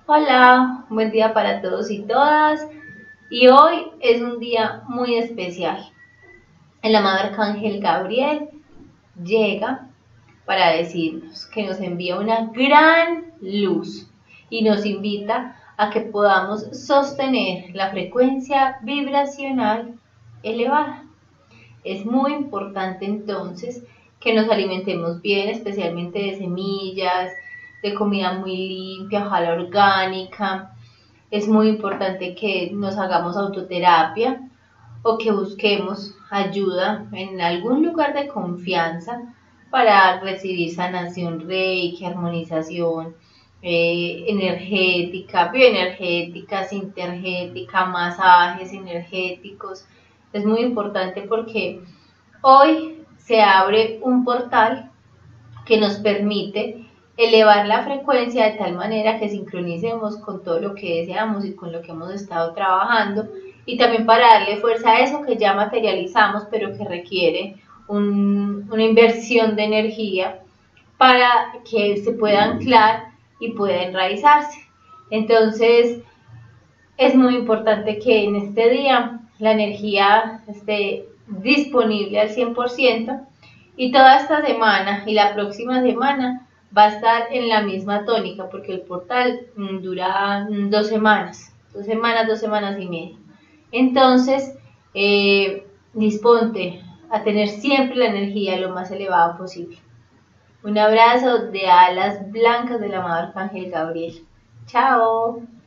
Hola, buen día para todos y todas. Y hoy es un día muy especial. El amado Arcángel Gabriel llega para decirnos que nos envía una gran luz y nos invita a que podamos sostener la frecuencia vibracional elevada. Es muy importante entonces que nos alimentemos bien, especialmente de semillas, de comida muy limpia, ojalá orgánica. Es muy importante que nos hagamos autoterapia o que busquemos ayuda en algún lugar de confianza para recibir sanación reiki, armonización energética, bioenergética, sintergética, masajes energéticos. Es muy importante porque hoy se abre un portal que nos permite elevar la frecuencia de tal manera que sincronicemos con todo lo que deseamos y con lo que hemos estado trabajando, y también para darle fuerza a eso que ya materializamos pero que requiere una inversión de energía para que se pueda anclar y pueda enraizarse. Entonces es muy importante que en este día la energía esté disponible al 100%, y toda esta semana y la próxima semana va a estar en la misma tónica porque el portal dura 2 semanas, 2 semanas, 2 semanas y media. Entonces, disponte a tener siempre la energía lo más elevada posible. Un abrazo de alas blancas del amado Arcángel Gabriel. Chao.